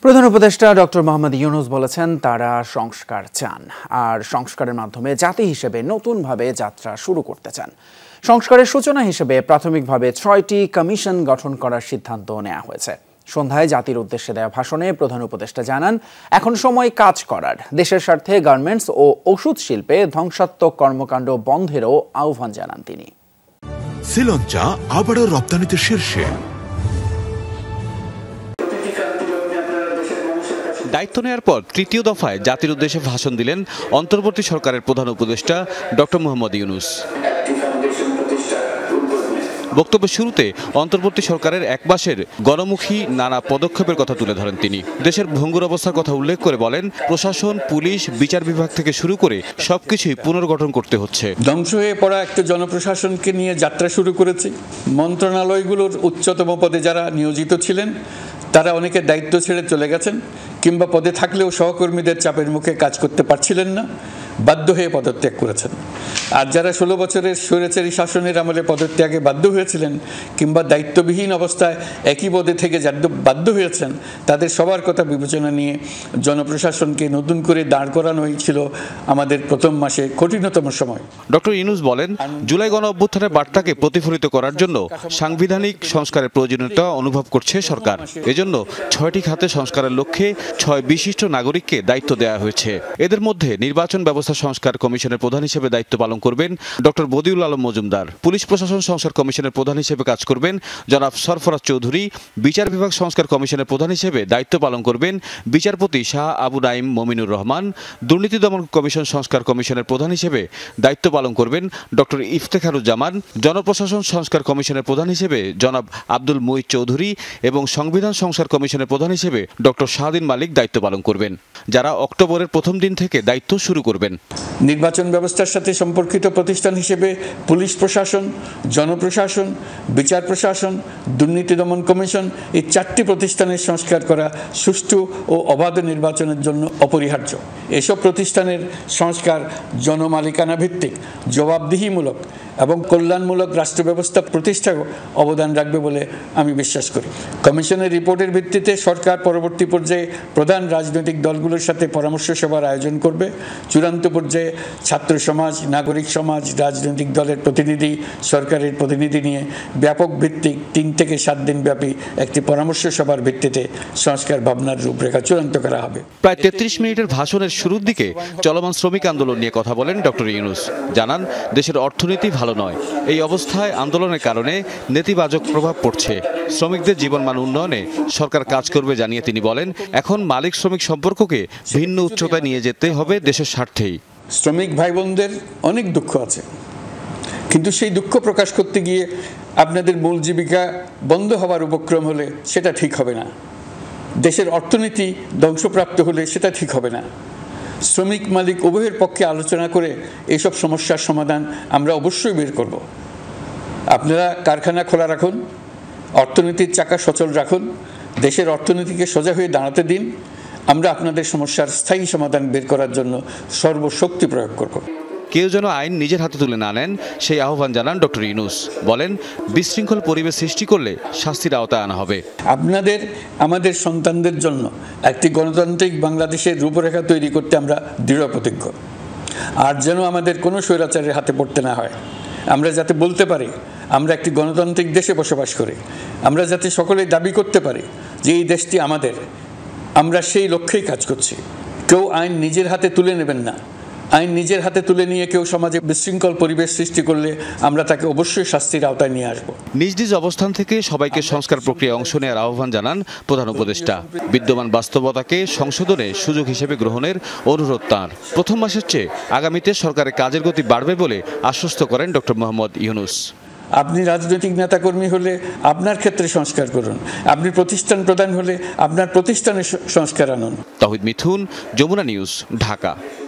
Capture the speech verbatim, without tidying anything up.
প্রধান উপদেষ্টা ডক্টর মোহাম্মদ ইউনুস বলেছেন তারা সংস্কার চান আর সংস্কারের মাধ্যমে জাতি হিসেবে নতুনভাবে যাত্রা শুরু করতে চান। সংস্কারের সূচনা হিসেবে প্রাথমিকভাবে ছয়টি কমিশন গঠন করার সিদ্ধান্ত নেওয়া হয়েছে। সন্ধ্যায় জাতির উদ্দেশ্যে দেওয়া ভাষণে প্রধান উপদেষ্টা জানান, এখন সময় কাজ করার, দেশের স্বার্থে গার্মেন্টস ও ওষুধ শিল্পে ধ্বংসাত্মক কর্মকাণ্ড বন্ধেরও আহ্বান জানান তিনি। শ্রীলঙ্কা আবারও রপ্তানিতে শীর্ষে। দায়িত্ব নেওয়ার পর তৃতীয় দফায় জাতির উদ্দেশ্যে ভাষণ দিলেন অন্তর্বর্তী সরকারের প্রধান উপদেষ্টা ডক্টর মোহাম্মদ ইউনুস। বক্তব্যের শুরুতে অন্তর্বর্তী সরকারের এক মাসের গণমুখী নানা পদক্ষেপের কথা তুলে ধরেন তিনি। দেশের ভঙ্গুর অবস্থার কথা উল্লেখ করে বলেন, প্রশাসন, পুলিশ, বিচার বিভাগ থেকে শুরু করে সবকিছুই পুনর্গঠন করতে হচ্ছে। ধ্বংস হয়ে পড়া একটা জনপ্রশাসনকে নিয়ে যাত্রা শুরু করেছে। মন্ত্রণালয়গুলোর উচ্চতম পদে যারা নিয়োজিত ছিলেন তারা অনেকে দায়িত্ব ছেড়ে চলে গেছেন, কিংবা পদে থাকলেও সহকর্মীদের চাপের মুখে কাজ করতে পারছিলেন না, বাধ্য হয়ে পদত্যাগ করেছেন। আর যারা ষোলো বছরের স্বৈরাচারী শাসনের আমলে পদত্যাগে বাধ্য হয়েছিলেন কিংবা দায়িত্ববিহীন অবস্থায় একই পদে থেকে বাধ্য হয়েছেন, তাদের সবার কথা বিবেচনা নিয়ে জনপ্রশাসনকে নতুন করে দাঁড় করানোই ছিল আমাদের প্রথম মাসে কঠিনতম সময়। ডক্টর ইউনুস বলেন, জুলাই গণ অভ্যুত্থানের বার্তাকে প্রতিফলিত করার জন্য সাংবিধানিক সংস্কারের প্রয়োজনীয়তা অনুভব করছে সরকার। এজন্য ছয়টি খাতে সংস্কারের লক্ষ্যে ছয় বিশিষ্ট নাগরিককে দায়িত্ব দেওয়া হয়েছে। এদের মধ্যে নির্বাচন ব্যবস্থা সংস্কার কমিশনের প্রধান হিসেবে দায়িত্ব পালন করবেন ডক্টর বদিউল আলম মজুমদার। পুলিশ প্রশাসন সংস্কার কমিশনের প্রধান হিসেবে কাজ করবেন জনাব সরফরাজ চৌধুরী। বিচার বিভাগ সংস্কার কমিশনের প্রধান হিসেবে দায়িত্ব পালন করবেন বিচারপতি শাহ আবু নাইম মমিনুর রহমান। দুর্নীতি দমন কমিশন সংস্কার কমিশনের প্রধান হিসেবে দায়িত্ব পালন করবেন ডক্টর ইফতেখারুজ্জামান। জনপ্রশাসন সংস্কার কমিশনের প্রধান হিসেবে জনাব আব্দুল মুহিত চৌধুরী এবং সংবিধান সংস্কার কমিশনের প্রধান হিসেবে ডক্টর শাহদিন মালিক দায়িত্ব পালন করবেন, যারা অক্টোবরের প্রথম দিন থেকে দায়িত্ব শুরু করবেন। নির্বাচন ব্যবস্থার সাথে সম্পর্কিত প্রতিষ্ঠান হিসেবে পুলিশ প্রশাসন, জনপ্রশাসন, বিচার প্রশাসন, দুর্নীতি দমন কমিশন এই চারটি প্রতিষ্ঠানের সংস্কার করা সুষ্ঠু ও অবাধ নির্বাচনের জন্য অপরিহার্য। এসব প্রতিষ্ঠানের সংস্কার জনমালিকানা ভিত্তিক, জবাবদিহিমূলক এবং কল্যাণমূলক রাষ্ট্র ব্যবস্থা প্রতিষ্ঠায় অবদান রাখবে বলে আমি বিশ্বাস করি। কমিশনের রিপোর্টের ভিত্তিতে সরকার পরবর্তী পর্যায়ে প্রধান রাজনৈতিক দলগুলোর সাথে পরামর্শ সভার আয়োজন করবে। চূড়ান্ত পর্যায়ে ছাত্র সমাজ, নাগরিক সমাজ, রাজনৈতিক দলের প্রতিনিধি, সরকারের প্রতিনিধি নিয়ে ব্যাপক ভিত্তিক তিন থেকে সাত দিন ব্যাপী একটি পরামর্শ সভার ভিত্তিতে সংস্কার ভাবনার রূপরেখা চূড়ান্ত করা হবে। প্রায় তেত্রিশ মিনিটের ভাষণের শুরুর দিকে চলমান শ্রমিক আন্দোলন নিয়ে কথা বলেন ডক্টর ইউনুস। জানান, দেশের অর্থনীতি ভালো নয়। এই অবস্থায় আন্দোলনের কারণে নেতিবাচক প্রভাব পড়ছে। শ্রমিকদের জীবনমান উন্নয়নে সরকার কাজ করবে জানিয়ে তিনি বলেন, এখন মালিক শ্রমিক সম্পর্ককে ভিন্ন উচ্চতায় নিয়ে যেতে হবে দেশের স্বার্থেই। শ্রমিক ভাই বোনদের অনেক দুঃখ আছে, কিন্তু সেই দুঃখ প্রকাশ করতে গিয়ে আপনাদের মূল জীবিকা বন্ধ হওয়ার উপক্রম হলে সেটা ঠিক হবে না। দেশের অর্থনীতি ধ্বংসপ্রাপ্ত হলে সেটা ঠিক হবে না। শ্রমিক মালিক উভয়ের পক্ষে আলোচনা করে এইসব সমস্যার সমাধান আমরা অবশ্যই বের করব। আপনারা কারখানা খোলা রাখুন, অর্থনীতির চাকা সচল রাখুন, দেশের অর্থনীতিকে সোজা হয়ে দাঁড়াতে দিন। আমরা আপনাদের সমস্যার স্থায়ী সমাধান বের করার জন্য সর্বশক্তি প্রয়োগ করব। কেউ যেন আইন নিজের হাতে তুলে না নেন, সেই আহ্বান জানান ডক্টর ইউনুস। বলেন, বিশৃঙ্খল পরিবেশ সৃষ্টি করলে শাস্তির আওতায় আনা হবে। আপনাদের, আমাদের সন্তানদের জন্য একটি গণতান্ত্রিক বাংলাদেশের রূপরেখা তৈরি করতে আমরা দৃঢ় প্রতিজ্ঞ। আর যেন আমাদের কোনো স্বৈরাচারের হাতে পড়তে না হয়। আমরা যাতে বলতে পারি আমরা একটি গণতান্ত্রিক দেশে বসবাস করি। আমরা যাতে সকলেই দাবি করতে পারি যে এই দেশটি আমাদের। আমরা সেই লক্ষ্যেই কাজ করছি। কেউ আইন নিজের হাতে তুলে নেবেন না। আইন নিজের হাতে তুলে নিয়ে কেউ সমাজে বিশৃঙ্খল পরিবেশ সৃষ্টি করলে আমরা তাকে অবশ্যই শাস্তির আওতায় নিয়ে আসব। নিজ নিজ অবস্থান থেকে সবাইকে সংস্কার প্রক্রিয়ায় অংশ নেওয়ার আহ্বান জানান প্রধান উপদেষ্টা। বিদ্যমান বাস্তবতাকে সংশোধনে সুযোগ হিসেবে গ্রহণের অনুরোধ তাঁর। প্রথম মাসের চেয়ে আগামীতে সরকারের কাজের গতি বাড়বে বলে আশ্বস্ত করেন ডক্টর মোহাম্মদ ইউনুস। আপনি রাজনৈতিক নেতাকর্মী হলে আপনার ক্ষেত্রে সংস্কার করুন, আপনি প্রতিষ্ঠান প্রধান হলে আপনার প্রতিষ্ঠানে সংস্কার আনুন। তাহিদ মিথুন, যমুনা নিউজ, ঢাকা।